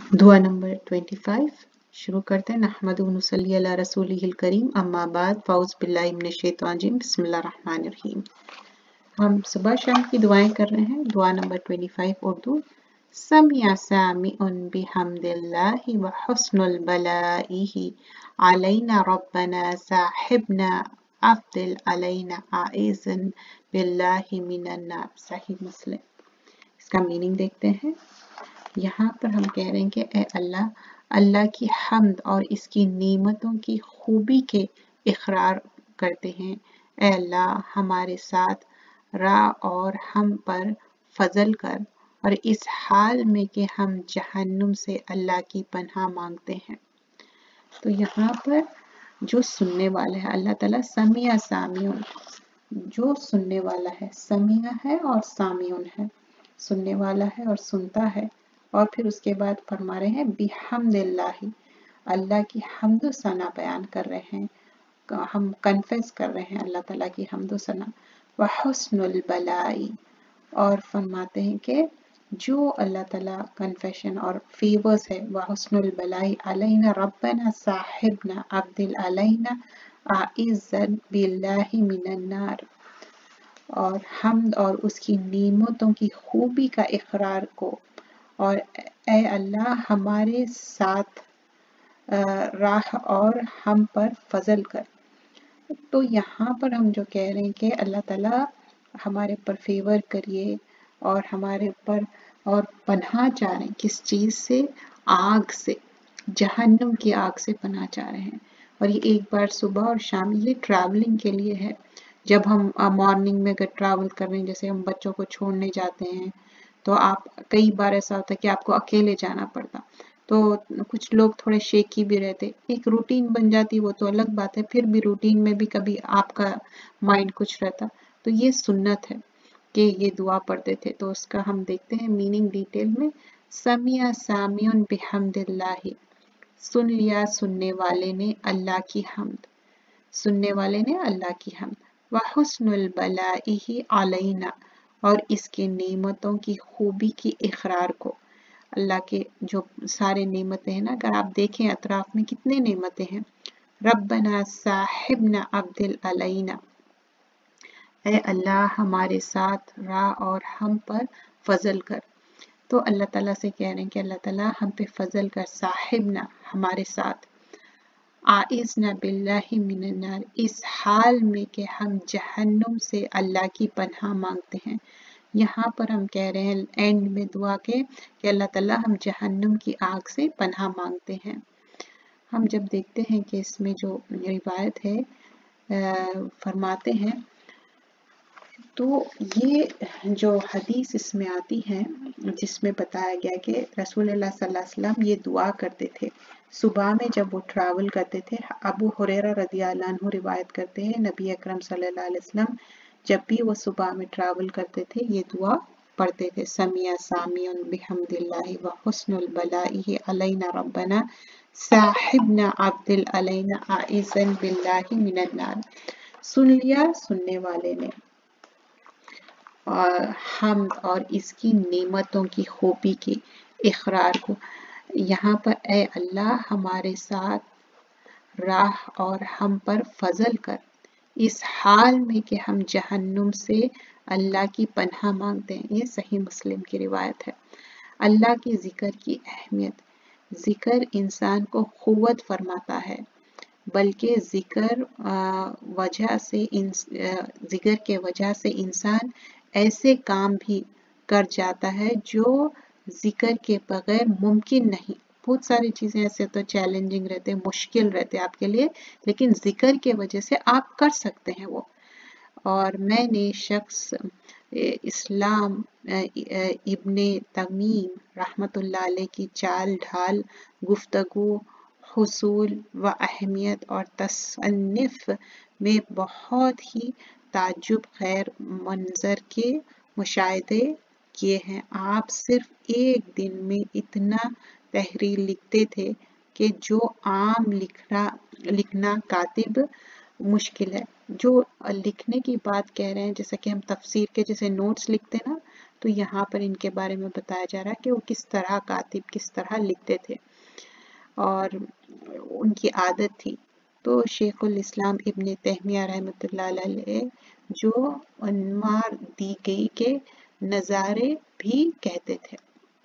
दुआ नंबर 25 शुरू करते हैं। नहमदुहु व नुसल्ली अला रसूलिहिल करीम, अम्मा बाद, फ़ाउज़ बिल्लाहि मिनश शैतानिर रजीम, बिस्मिल्लाहिर रहमानिर रहीम। हम सुबह शाम की दुआएं कर रहे हैं। दुआ नंबर 25 उर्दू। समिया सामिउन बिहम्दिल्लाहि व हुस्नुल बलाइहि अलैना रब्बना साहिबना अफ्दिल अलैना आइज़न बिल्लाहि मिनन नार। सही मुस्लिम। इसका मीनिंग देखते हैं। यहाँ पर हम कह रहे हैं कि ए अल्लाह, अल्लाह की हम्द और इसकी नेमतों की खूबी के इकरार करते हैं। ए अल्लाह, हमारे साथ रह और हम पर फजल कर, और इस हाल में कि हम जहन्नुम से अल्लाह की पनाह मांगते हैं। तो यहाँ पर जो सुनने वाला है, अल्लाह ताला समिया सामिउन, जो सुनने वाला है, समिया है और सामिउन है, सुनने वाला है और सुनता है। और फिर उसके बाद फरमा रहे हैं बिहम्दिल्लाहि, अल्लाह की हम्द सना बयान कर रहे हैं, हम कन्फेस कर रहे हैं अल्लाह ताला की हम्द सना। व हुस्नुल बलाई, और फरमाते हैं कि जो अल्लाह ताला कन्फेशन और फेवर्स है, व हुस्नुल बलाई अलैना रब्बना साहिबना अब्दिल अलैना आइज़न बिल्लाहि मिनन नार, और हम्द और उसकी नेमतों की खूबी का इकरार को, और ए अल्लाह हमारे साथ राह और हम पर फजल कर। तो यहाँ पर हम जो कह रहे हैं कि अल्लाह ताला हमारे ऊपर फेवर करिए और हमारे ऊपर, और पनाह चाह रहे हैं किस चीज़ से? आग से, जहन्नुम की आग से पनाह चाह रहे हैं। और ये एक बार सुबह और शाम, ये ट्रैवलिंग के लिए है। जब हम मॉर्निंग में अगर ट्रैवल कर रहे हैं, जैसे हम बच्चों को छोड़ने जाते हैं, तो आप, कई बार ऐसा होता है कि आपको अकेले जाना पड़ता, तो कुछ लोग थोड़े शेकी भी रहते। एक रूटीन बन जाती, वो तो अलग बात है, फिर भी रूटीन में भी कभी आपका माइंड कुछ रहता। तो ये सुन्नत है कि ये दुआ पढ़ते थे। तो उसका हम देखते हैं मीनिंग डिटेल में। समिया सामियुन बिहम्दिल्लाहि, सुन लिया सुनने वाले ने अल्लाह की हम्द, सुनने वाले ने अल्लाह की हम्द। व हुस्नुल बलाइहि अलैना, और इसके नेमतों की खूबी की इकरार को। अल्लाह के जो सारे नेमतें हैं ना, अगर आप देखें अतराफ में कितने नेमतें हैं। रब्बना साहिबना अब्दिल अलैना, ए अल्लाह हमारे साथ राह और हम पर फजल कर। तो अल्लाह ताला से कह रहे हैं कि अल्लाह ताला हम पे फजल कर, साहिबना हमारे साथ, आइज़ना बिल्लाहि मिनन नार, इस हाल में कि हम जहन्नुम से अल्लाह की पनाह मांगते हैं। यहाँ पर हम कह रहे हैं एंड में दुआ के कि अल्लाह ताला हम जहन्नुम की आग से पनाह मांगते हैं। हम जब देखते हैं कि इसमें जो रिवायत है, फरमाते हैं, तो ये जो हदीस इसमें आती है, जिसमें बताया गया कि रसूलुल्लाह सल्लल्लाहु अलैहि वसल्लम ये दुआ करते थे सुबह में जब वो ट्रैवल करते थे। अबू हुरैरा रदियल्लाहु अन्हु रिवायत करते हैं, नबी अकरम सल्लल्लाहु अलैहि वसल्लम जब भी वो सुबह में ट्रैवल करते थे, ये दुआ पढ़ते थे। समिया सामियुन बिहम्दिल्लाहि व हुस्नुल बलाइहि अलैना रब्बना साहिबना अब्दिल अलैना आइज़न बिल्लाहि मिनन नार। सुन लिया सुनने वाले ने, और हम्द और इसकी नेमतों की खूबी के इकरार को। यहाँ पर ए अल्लाह हमारे साथ राह और हम पर फजल कर, इस हाल में कि हम जहन्नुम से अल्लाह की पनाह मांगते हैं। ये सही मुस्लिम की रिवायत है। अल्लाह की जिक्र की अहमियत, जिक्र इंसान को क़ुव्वत फरमाता है, बल्कि जिक्र के वजह से इंसान ऐसे काम भी कर जाता है जो जिक्र के बगैर मुमकिन नहीं। बहुत सारी चीज़ें ऐसे तो चैलेंजिंग रहते हैं, मुश्किल रहते हैं आपके लिए, लेकिन जिक्र के वजह से आप कर सकते हैं वो। और मैंने शख्स इस्लाम इब्ने तमीम रहमतुल्लाह अलैह की चाल ढाल, गुफ्तगू, हुसूल व अहमियत और तसन्निफ में बहुत ही ताज्जुब खैर मंजर के मुशाहिदे किए हैं। आप सिर्फ एक दिन में इतना तहरीर लिखते थे कि जो आम लिखना कातिब मुश्किल है। जो लिखने की बात कह रहे हैं, जैसे कि हम तफसीर के जैसे नोट्स लिखते हैं ना, तो यहाँ पर इनके बारे में बताया जा रहा है कि वो किस तरह कातिब किस तरह लिखते थे और उनकी आदत थी। तो शेखुल इस्लाम इब्न तैमिया रहमतुल्लाह अलैह जो अन्वार दी गई के नज़ारे भी कहते थे।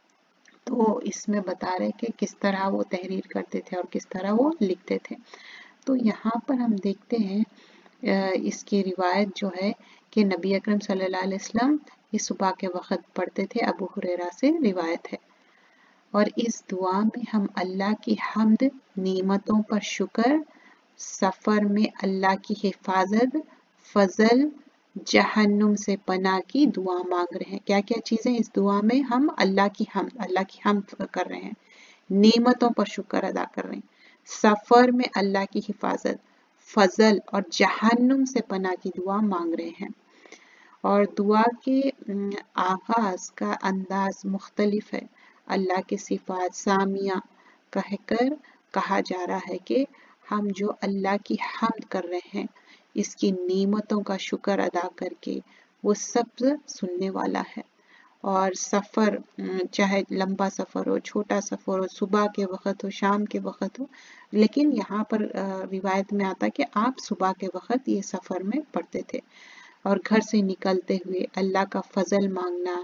तो इसमें बता रहे कि किस तरह वो तहरीर करते थे और किस तरह वो लिखते थे। तो यहाँ पर हम देखते हैं इसकी रिवायत जो है कि नबी अकरम सल्लल्लाहु अलैहि वसल्लम इस सुबह के वक़्त पढ़ते थे, अबू हुरैरा से रिवायत है। और इस दुआ में हम अल्लाह की हम्द, नेमतों पर शुक्र, सफ़र में अल्लाह की हिफाजत, फजल, जहन्नुम से पनाह की दुआ मांग रहे हैं। क्या क्या चीज़ें इस दुआ में हम अल्लाह की हम्द कर रहे हैं, नेमतों पर शुक्र अदा कर रहे हैं, सफ़र में अल्लाह की हिफाजत, फजल और जहन्नुम से पनाह की दुआ मांग रहे हैं। और दुआ के आगाज का अंदाज मुख्तलिफ है। अल्लाह की सिफात सामिया कहकर कहा जा रहा है कि हम जो अल्लाह की हम्द कर रहे हैं, इसकी नेमतों का शुक्र अदा करके, वो सब सुनने वाला है। और सफ़र चाहे लंबा सफ़र हो, छोटा सफ़र हो, सुबह के वक़्त हो, शाम के वक़्त हो, लेकिन यहाँ पर रिवायत में आता है कि आप सुबह के वक़्त ये सफ़र में पढ़ते थे। और घर से निकलते हुए अल्लाह का फजल मांगना,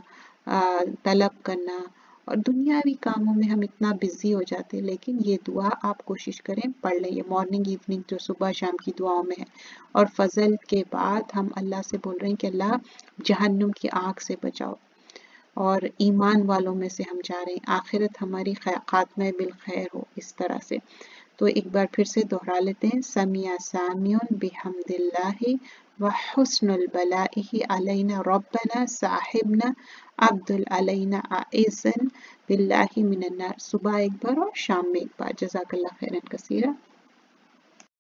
तलब करना, और दुनियावी कामों में हम इतना बिजी हो जाते हैं, लेकिन ये दुआ आप कोशिश करें पढ़ लें। ये मॉर्निंग इवनिंग जो सुबह शाम की दुआओं में है। और फजल के बाद हम अल्लाह से बोल रहे हैं कि अल्लाह जहन्नुम की आग से बचाओ, और ईमान वालों में से हम जा रहे हैं, आखिरत हमारी खात्मे बिल खैर हो, इस तरह से। तो एक बार फिर से दोहरा लेते हैं। समिया सामियुन बिहम्दिल्लाहि व हुस्नुल बलाइहि अलैना रब्बना साहिबना अब्दुल अलैना आइज़न बिल्लाहि मिनन्नार। सुबह एक बार और शाम में एक बार। जज़ाकल्लाह खैरन कसीरा।